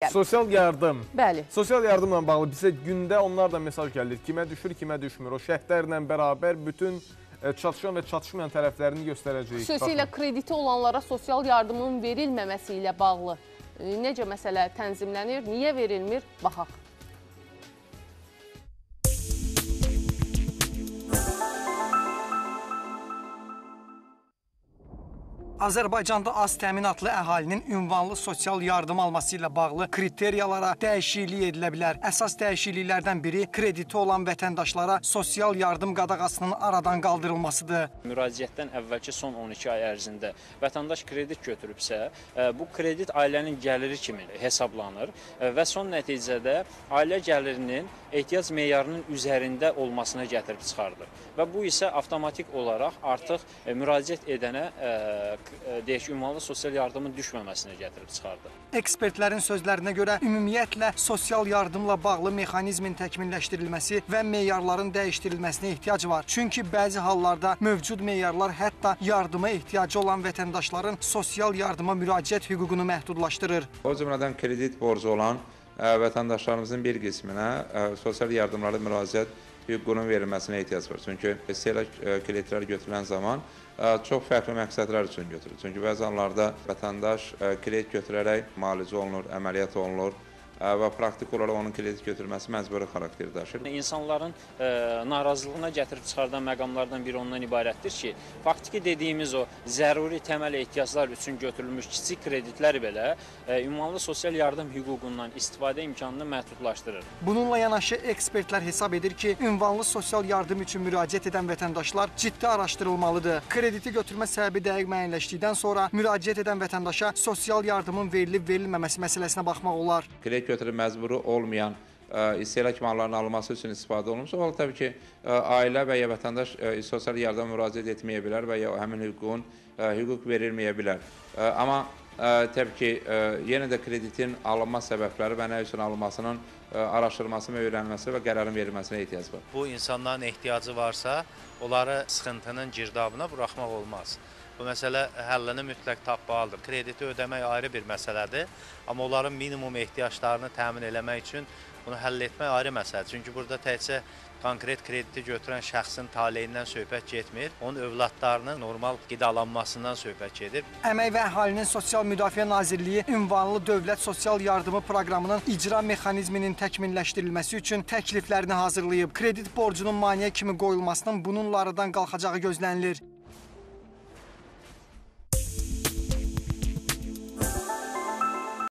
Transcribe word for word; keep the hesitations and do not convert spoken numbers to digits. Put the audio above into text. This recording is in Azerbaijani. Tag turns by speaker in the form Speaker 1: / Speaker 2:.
Speaker 1: dəqiqə.
Speaker 2: Sosial yardım.
Speaker 1: Bəli.
Speaker 2: Sosial yardımla bağlı bizə gündə onlardan mesaj gəlir. Kimə düşür, kimə düşmür. O şərtlərlə bərabər bütün çatışan və çatışmayan tərəflərini göstərəcəyik.
Speaker 1: Xüsusilə krediti olanlara sosial yardımın verilməməsi ilə bağlı necə məsələ tənzimlənir, niyə verilmir? Baxaq.
Speaker 3: Azərbaycanda az təminatlı əhalinin ünvanlı sosial yardım alması ilə bağlı kriteriyalara dəyişiklik edilə bilər. Əsas dəyişikliklərdən biri krediti olan vətəndaşlara sosial yardım qadağasının aradan qaldırılmasıdır.
Speaker 4: Müraciətdən əvvəlki son on iki ay ərzində vətəndaş kredit götürübsə, bu kredit ailənin gəliri kimi hesablanır və son nəticədə ailə gəlirinin ehtiyac meyarının üzərində olmasına gətirib çıxardır. Və bu isə avtomatik olaraq artıq müraciət edənə deyək, ünvanlı sosial yardımın düşməməsinə gətirib çıxardı.
Speaker 3: Ekspertlərin sözlərinə görə ümumiyyətlə sosial yardımla bağlı mexanizmin təkmilləşdirilməsi və meyarların dəyişdirilməsinə ehtiyac var. Çünki bəzi hallarda mövcud meyarlar hətta yardıma ehtiyacı olan vətəndaşların sosial yardıma müraciət hüququnu məhdudlaşdırır.
Speaker 5: O cümlədən kredit borcu olan vətəndaşlarımızın bir qisminə sosial yardımlara müraciət hüququnun verilməsinə ehtiyac var. Çünki istehlak kreditlər götürülən zaman çox fərqli məqsədlər üçün götürülür. Çünki bəzi anlarda vətəndaş kredit götürərək müalicə olunur, əməliyyat olunur və praktik olaraq onun kredit götürməsi məcburi xarakteri daşır.
Speaker 4: İnsanların narazılığına gətirib çıxardan məqamlardan biri ondan ibarətdir ki, faktiki dediyimiz o zəruri təməl ehtiyaclar üçün götürülmüş kiçik kreditlər belə ünvanlı sosial yardım hüququndan istifadə imkanını məhdudlaşdırır.
Speaker 3: Bununla yanaşı ekspertlər hesab edir ki, ünvanlı sosial yardım üçün müraciət edən vətəndaşlar ciddi araşdırılmalıdır. Krediti götürmə səbəbi dəqiq müəyyənləşdikdən sonra müraciət edən vətəndaşa sosial yardımın verilib-verilməməsi məsələsinə baxmaq olar.
Speaker 5: Kredit götürüb məcburi olmayan istehlak mallarının alınması üçün istifadə olunmuşsa, o təbii ki, ailə və ya vətəndaş sosial yardıma müraciət etməyə bilər və ya həmin hüququn hüquq verilməyə bilər. Amma təbii ki, yenə də kreditin alınma səbəbləri və nə üçün alınmasının araşdırılması və öyrənilməsi və qərarın verilməsinə ehtiyac var.
Speaker 6: Bu insanların ehtiyacı varsa, onları sıxıntının girdabına buraxmaq olmaz. Bu məsələ həllini mütləq tapmalıdır. Krediti ödəmək ayrı bir məsələdir, amma onların minimum ehtiyaclarını təmin eləmək üçün bunu həll etmək ayrı məsələdir. Çünki burada təkcə konkret krediti götürən şəxsin taleyindən söhbət getmir, onun övladlarının normal qidalanmasından söhbət gedir.
Speaker 3: Əmək və Əhalinin Sosial Müdafiə Nazirliyi ünvanlı dövlət sosial yardımı proqramının icra mexanizminin təkmilləşdirilməsi üçün təkliflərini hazırlayıb. Kredit borcunun maneə kimi qoyulmasının bununla aradan qalxacağı gözlənilir.